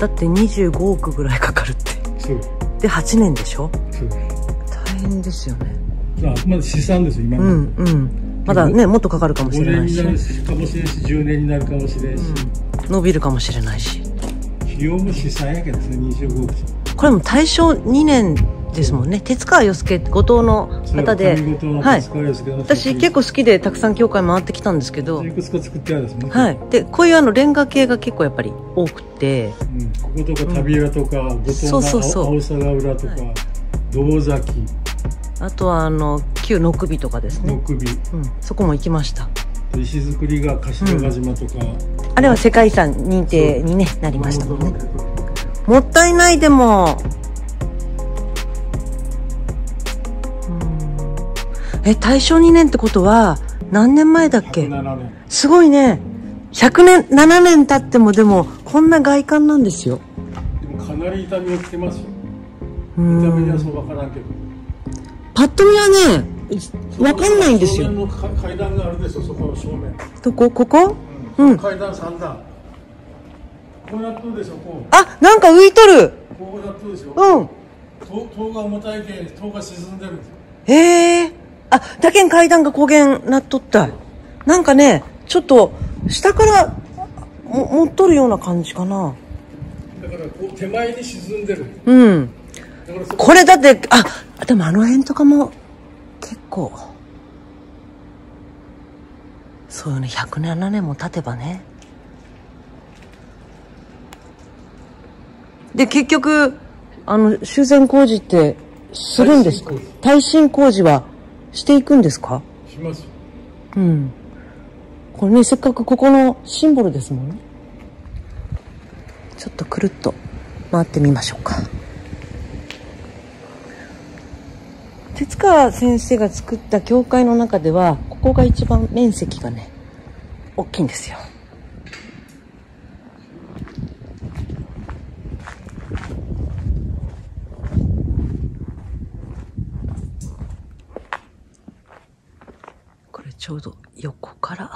だって25億ぐらいかかるって。 そうで8年でしょ。 そう大変ですよね。 あくまで試算ですよ今の。 うんうん。まだねもっとかかるかもしれないし。5 年になるかもしれないし10年になるかもしれないし、 伸びるかもしれないし。 費用も試算やけどね25億。 これも大正2年ですもんね。手塚洋介後藤の方で、はい。私結構好きでたくさん教会回ってきたんですけど、 いくつか作ってあるんですもんね。 はい。でこういうレンガ系が結構やっぱり多くて、 こことか旅浦とか後藤の青砂ヶ浦とか堂崎、あとは旧野首とかですね。 野首、 そこも行きました。 石造りが頭ヶ島とか、 あれは世界遺産認定にねなりましたもんね。もったいないでも。大正2年ってことは何年前だっけ。 107年。 すごいね。107年経ってもでもこんな外観なんですよ。 でもかなり痛みをきてますよ。痛みにはそう分からんけど、 パッと見はね分かんないんですよ。 正面の階段があるでしょ。そこの正面どこここ、 階段3段こうなってるでしょ。こうなんか浮いとる。 こうなってるでしょ。塔が重たいけん塔が沈んでるんですよ。 だけん階段が焦げんなっとった。なんかねちょっと下から持っとるような感じかな。 だからこう手前に沈んでる。 これだってでも辺とかも結構そうよね。107年も経てばね。で結局修繕工事ってするんですか。耐震工事はしていくんですか。 します。 これねせっかくここのシンボルですもんね。ちょっとくるっと回ってみましょうか。手塚先生が作った教会の中ではここが一番面積がね大きいんですよ。これちょうど横から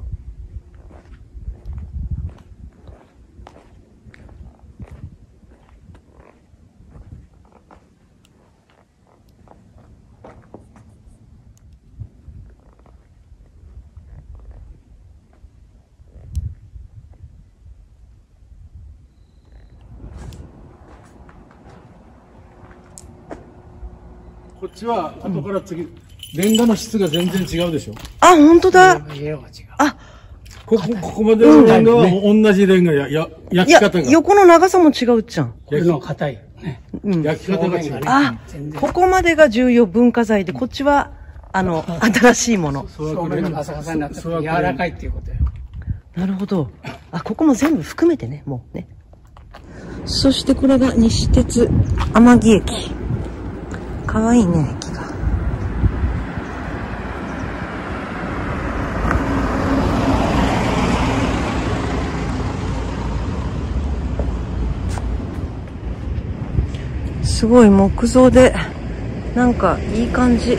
こっちは後から次、レンガの質が全然違うでしょ。 本当だ。 ここまでのレンガは同じレンガ焼き方が。 横の長さも違うじゃん。 これの硬い。 焼き方が違う。 ここまでが重要文化財で、こっちは、新しいもの。 表面がカサカサになって柔らかいっていうことよ。 なるほど。ここも全部含めてね、もうね。そしてこれが西鉄天城駅。かわいいね、駅が。すごい木造でなんかいい感じ。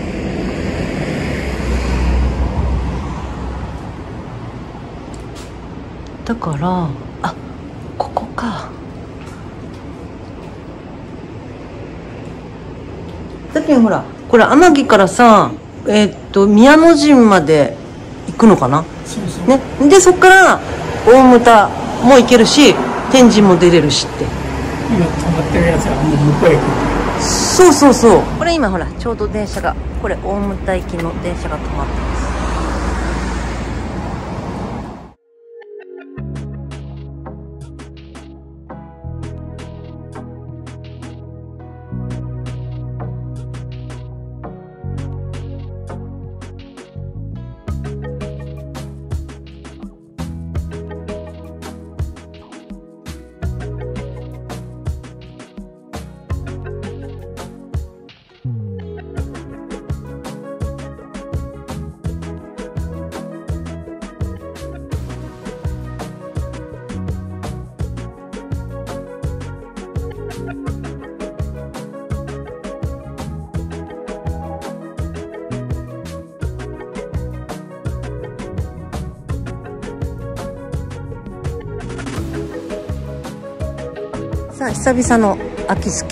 だからここか。だけどほらこれ天城からさ宮の陣まで行くのかな。ね、でそっから大牟田も行けるし天神も出れるしって。 今止まってるやつはもう向こうへ行く。 そうこれ今ほらちょうど電車がこれ大牟田行きの電車が止まってます。 さあ久々の秋月。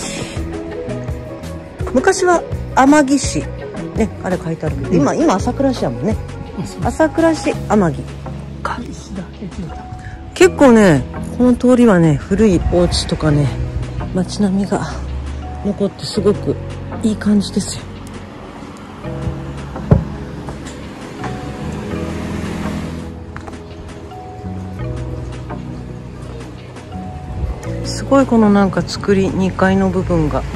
昔は天城市ね、あれ書いてあるけど、今朝倉市やもんね。朝倉市天城か。結構ね、この通りはね、古いお家とかね、街並みが残ってすごくいい感じですよ。すごいこのなんか作り、2階の部分が。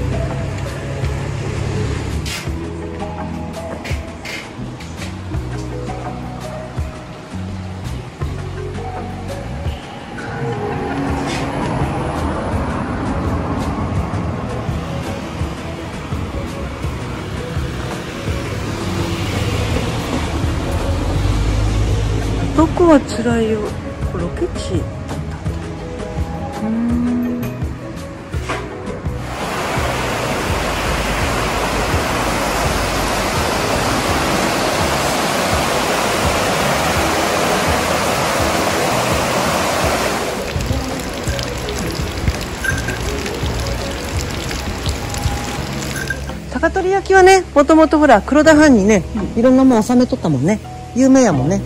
どこは辛いよ、ロケ地。高取焼きはね、もともとほら黒田藩にね、いろんなもん納めとったもんね。有名やもんね。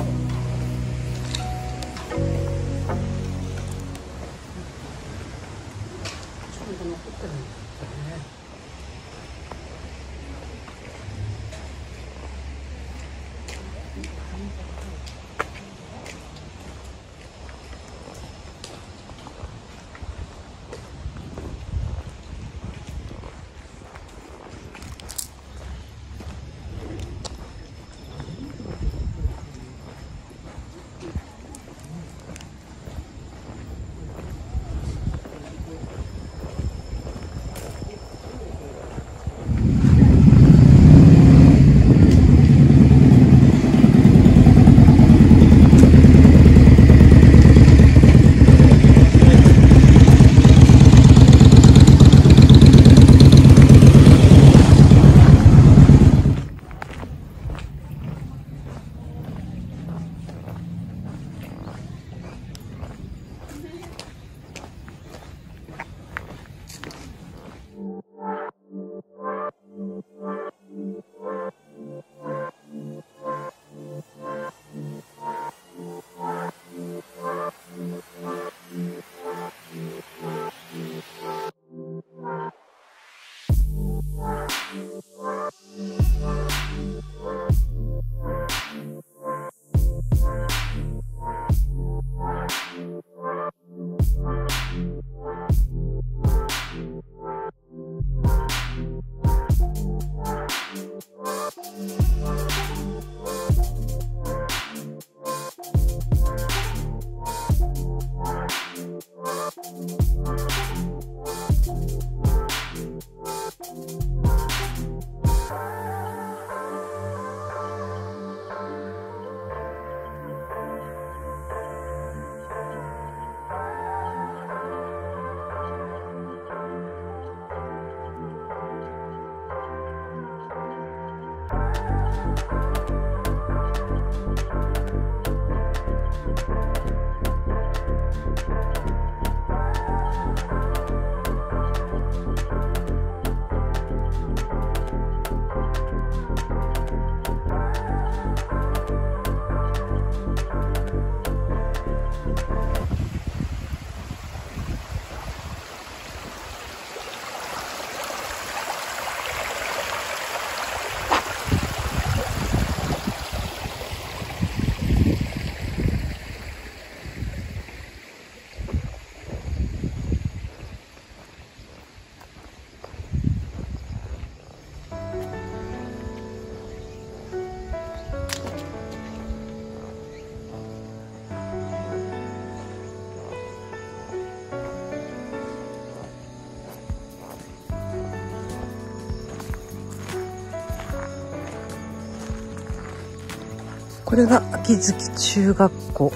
これが秋月中学校。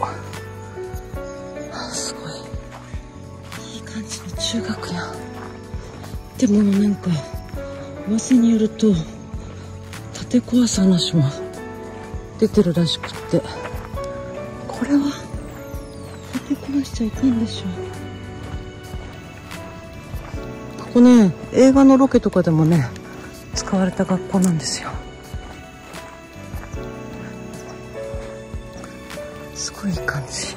すごいいい感じの中学やん。でもなんか噂によると建て壊す話も出てるらしくって、これは建て壊しちゃいかんでしょう。 ここね、映画のロケとかでもね使われた学校なんですよ。すごいいい感じ。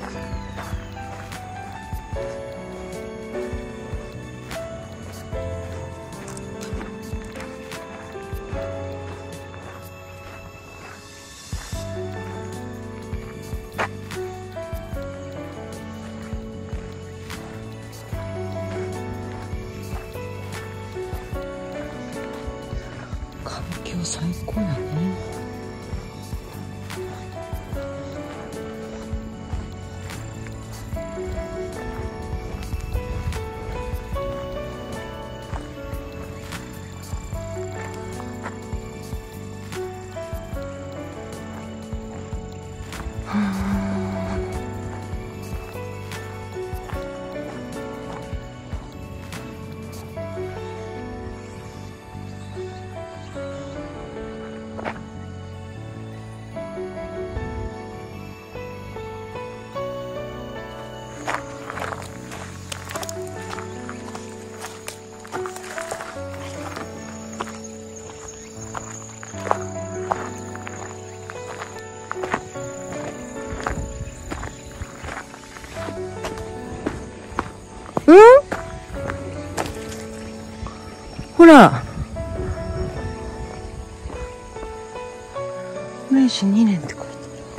環境最高やね。ほら、明治2年って書いてある。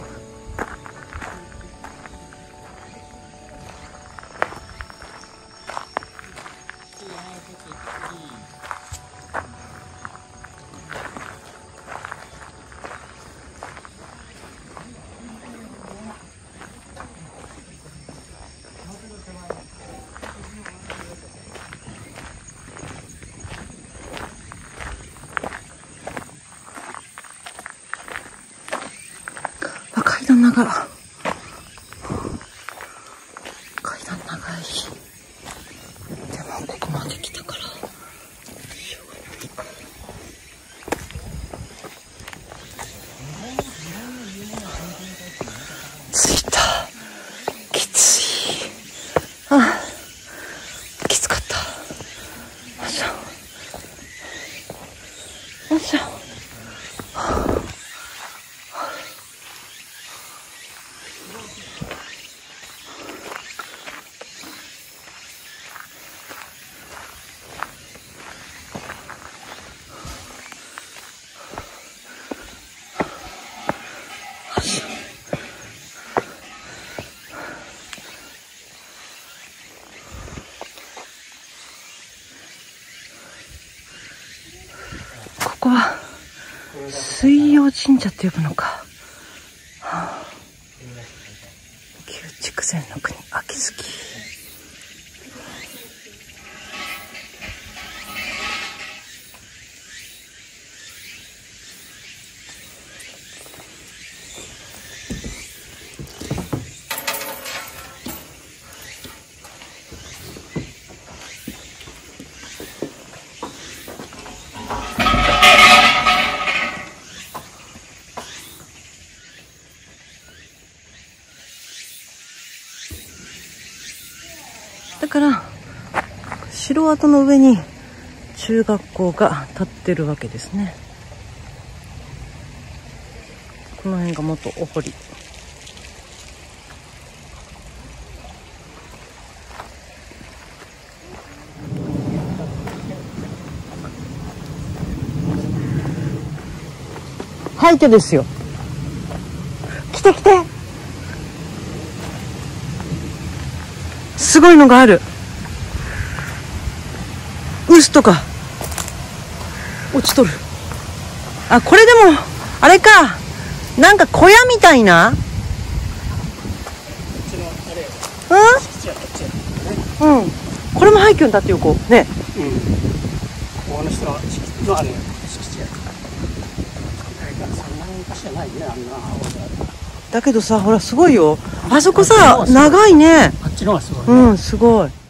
階段長い。階段長い。でもここまで来たからしょうがないか。着いた。きつい。あ、きつかった。よいしょ。よいしょ。ここは水曜神社って呼ぶのか。はあ、旧筑前の国秋月。だから城跡の上に中学校が建ってるわけですね。この辺が元お堀。廃墟ですよ。来て来て。すごいのがある。臼とか落ちとる。あ、これでもあれか、なんか小屋みたいな。うん、うん、これも廃墟だって横ね。 うん、この人はあれ敷地や。そんなに昔じゃないね、あんな青空。 だけどさ、ほらすごいよ。あそこさ、長いね。 あっちの方がすごいね。 うん、すごい。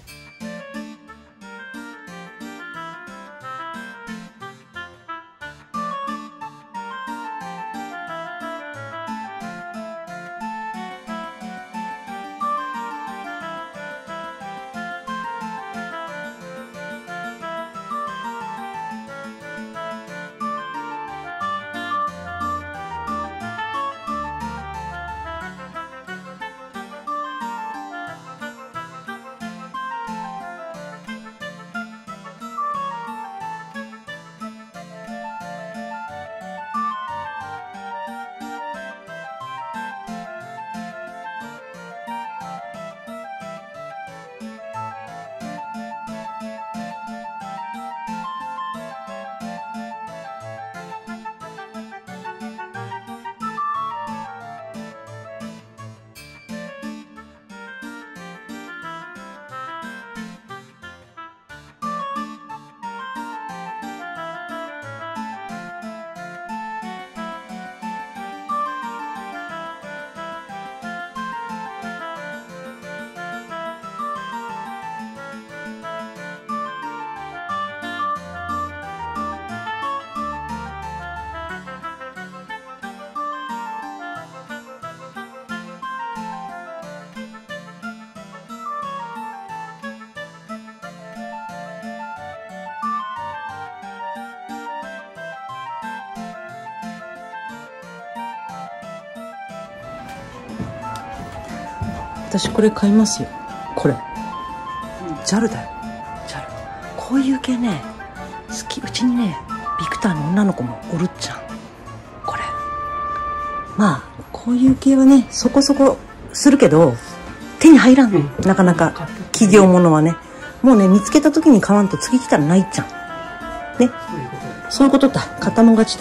私これ買いますよ。これ JAL だよ。 JAL こういう系ね好き。うちにねビクターの女の子もおるっちゃん。これまあこういう系はねそこそこするけど手に入らん、なかなか企業ものはね。もうね見つけた時に買わんと次来たらないっちゃんね。そういうことだ。肩も勝ちだ。